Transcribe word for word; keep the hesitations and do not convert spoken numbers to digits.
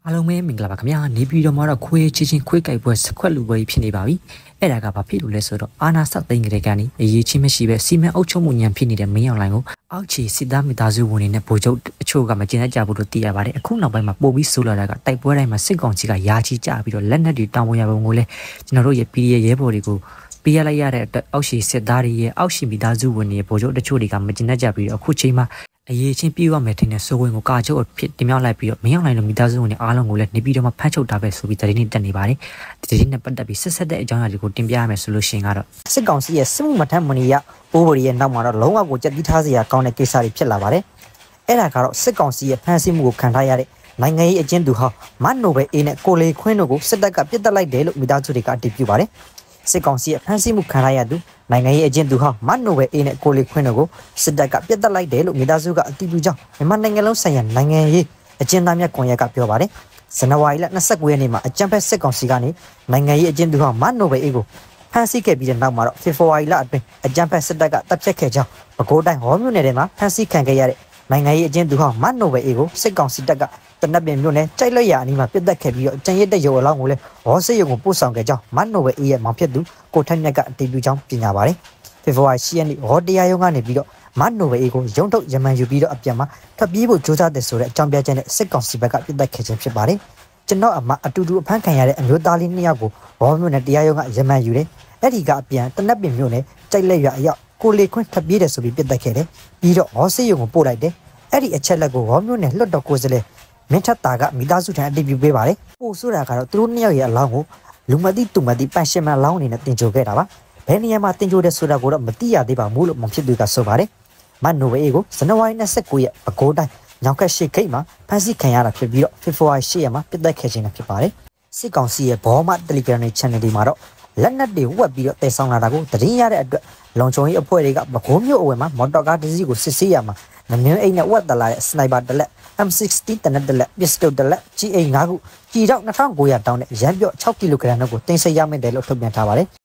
အားလုံးပဲမင်္ဂလာပါခင်ဗျာနေပြည်တော်မှာတော့ခွေးချင်းချင်းခွေးကြိုက်ပွဲစခွက်လူပွဲဖြစ်နေပါပြီအဲ့ဒါကဘာဖြစ်လို့လဲဆိုတော့အာနာဆောက်သိန်းကလေးကနေအရေးချင်းမရှိပဲစီမံအုပ်ချုပ်မှုညံဖြစ်နေတဲ့မင်းအောင်လှိုင်ကိုအောက်ခြေစစ်သားမိသားစုဝင်တွေနဲ့ဗိုလ်ချုပ်အချို့ကမကျင်တတ်ကြဘူးလို့သိရပါတယ်အခုနောက်ပိုင်းမှာပို့ပြီးဆိုးလာတာကတိုက်ပွဲတိုင်းမှာစစ်ကောင်စီကယာချီကြပြီးတော့လက်နက်တွေတောင်းဝင်ရပုံကိုလည်းကျွန်တော်တို့ရဲ့ P D ရဲ့ရဲဘော်တွေကိုပေးရလိုက်ရတဲ့အတွက်အောက်ခြေစစ်သားတွေရဲ့အောက်ခြေမိသားစုဝင်တွေဗိုလ်ချုပ်တချို့တွေကမကျင်တတ်ကြပြီးတော့အခုချိန်မှာအရေးချင်းပြေးရမယ်ထင်တဲ့စိုးဝင်ကိုကာချုပ်အဖြစ်တင်မြောက်လိုက်ပြီးတော့မင်းအောင်လှိုင်တို့မိသားစုဝင်တွေအားလုံးကိုလည်းနေပြည်တော်မှာဖမ်းချုပ်တာပဲဆိုပြီးသတင်းတွေတက်နေပါတယ်ဒီသတင်းနဲ့ပတ်သက်ပြီးဆက်ဆက်တဲ့အကြောင်းအရာတွေကိုတင်ပြရမယ်ဆိုလို့ရှိရင်ကတော့စစ်ကောင်စီရဲ့စစ်မှုမထမ်းမနေရပိုးပရိရဲ့နောက်မှာတော့လုံးဝကိုကြက်တီးထားစရာကောင်းတဲ့ကိစ္စတွေဖြစ်လာပါတယ်အဲ့ဒါကတော့စစ်ကောင်စီရဲ့ဖမ်းဆီးမှုကိုခံထားရတဲ့နိုင်ငံရေးအကျဉ်းသူဟောင်းမန်နိုဘယ်အေးနဲ့ကိုလေခွင်းတို့ကိုစစ်တပ်ကပြစ်တက်လိုက်တယ်လို့မိသားစုတွေကအတည်ပြုပါတယ်စစ်ကောင်စီရဲ့ဖမ်းဆီးမှုခံရတဲ့နိုင်ငံရေးအကျဉ်းသူဟောင်းမန်နိုဘယ်အေးနဲ့ကိုလေခွင်းတို့ကိုစစ်တပ်ကပြစ်တက်လိုက်တယ်လို့မိသားစုကအတည်ပြုကြောင်းမြန်မာနိုင်ငံလုံးဆိုင်ရာနိုင်ငံရေးအကျဉ်းသားများကွန်ရက်ကပြောပါတယ်ဇန်နဝါရီလ၂၉ရက်နေ့မှာအကြံဖက်စစ်ကောင်စီကနေနိုင်ငံရေးအကျဉ်းသူဟောင်းမန်နိုဘယ်အေးကိုဖမ်းဆီးခဲ့ပြီးတဲ့နောက်မှာတော့ဖေဖော်ဝါရီလအတွင်းအကြံဖက်စစ်တပ်ကတပ်ဖြတ်ခဲ့ကြောင်းပဲခူးတိုင်းဟောမြို့နယ်ထဲမှာဖမ်းဆီးခံခဲ့ရတဲ့နိုင်ငံရေးအကျဉ်းသူဟောင်းမန်နိုဘယ်အေးကိုစစ်ကောင်စီတပ်ကတနက်ပင်မြို့နယ်ကြိုက်လွတ်ရအနီးမှာပြစ်တက်ခဲ့ပြီးတော့ကျန်ရစ်တဲ့ရုပ်အလောင်းကိုလည်းဟောစစ်ရုံကိုပို့ဆောင်ခဲ့ကြောင်းမန်နိုဘယ်အေးရဲ့မောင်ဖြစ်သူကိုထက်မြတ်ကအတည်ပြုကြောင်းပြညာပါတယ်ဖေဖော်ဝါရီ၈ရက်နေ့ဟောတရားရုံးကနေပြီးတော့မန်နိုဘယ်အေးကိုရုံထုတ်ရမန်ယူပြီးတော့အပြန်မှာထွက်ပြေးဖို့ကြိုးစားတဲ့ဆိုတဲ့အကြောင်းပြချက်နဲ့စစ်ကောင်စီဘက်ကပြစ်တက်ခဲ့ခြင်းဖြစ်ပါတယ်ကျွန်တော်အမအတူတူအဖမ်းခံရတဲ့အမျိုးသားလေးနှစ်ယောက်ကိုဘောမြို့နယ်တရားရုံးကရမန်ယူတယ်အဲ့ဒီကအပြန်တနက်ပင်မြို့နယ်ကြိုက်လက်ရွာအရောက်ကိုလေခွန်းထွက်ပြေးတယ်ဆိုပြီးပြစ်တက်ခဲ့တယ်ပြီးတော့ဟောစစ်ရုံကိုပို့လိုက်တယ်အဲ့ဒီအချက်လက်ကိုဘောမြို့နယ်လွတ်တော်ကိုယ်စားလှယ်မင်းထက်တာကမိသားစုထံအတည်ပြုပေးပါတယ်ပို့ဆိုတာကတော့သူတို့နှစ်ယောက်ရဲ့အလောင်းကိုလူမသိသူမသိပန်ရှင်မန်အလောင်းအနေနဲ့တင်ကြိုခဲ့တာပါဘယ်နေရာမှာတင်ကြိုတဲ့ဆိုတာကိုတော့မသိရသေးပါဘူးလို့မဖြစ်သူကဆိုပါတယ်မန်နိုဘယ်အေးကိုဇန်နဝါရီ၂၉ရက်ပဲခူးတိုင်းညောင်ကက်ရှိခိတ်မှာဖမ်းဆီးခံရတာဖြစ်ပြီးတော့ဖေဖော်ဝါရီ၈ရက်မှာပြစ်တက်ခဲ့ခြင်းဖြစ်ပါတယ်စစ်ကောင်စီရဲ့ဘောမ Telegram နဲ့ channel တွေမှာတော့လက်နက်တွေဝက်ပြီးတော့တည်ဆောင်လာတာကိုသတင်းရတဲ့အတွက်လုံခြုံရေးအဖွဲ့တွေကပဲခူးမြို့အဝယ်မှာမော်တော်ကားတစ်စီးကိုစစ်ဆေးရမှာနမင်းအိတ်နဲ့ဝက်တလာတဲ့ sniper တလက် M ၆၀ တနက်တလက် pistol တလက် G A ၅ခုကြီးတော့၂၉၀၀တောင်းနဲ့ရန်ပြော့၆ကီလိုဂရမ်တို့ကိုတင်ဆက်ရမယ်တယ်လို့ထုတ်ပြန်ထားပါတယ်